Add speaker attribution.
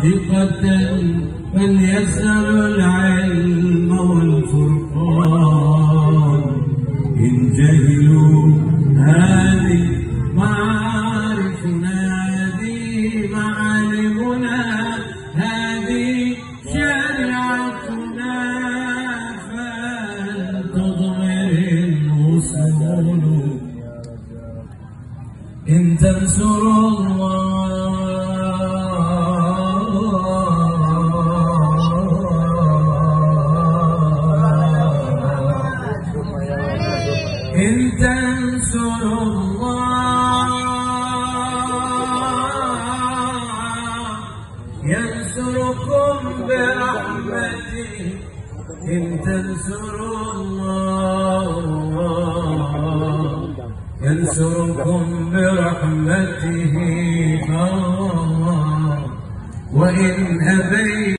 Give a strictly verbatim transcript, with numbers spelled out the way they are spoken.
Speaker 1: صادقة فليسأل العلم والفرقان. إن جهلوا هذه معارفنا، هذه معالمنا، هذه شريعتنا، فلتضمر الوصول. إن تنصروا إن تنصروا الله ينصركم برحمته. إن تنصروا الله ينصركم برحمته. وإن أبيتم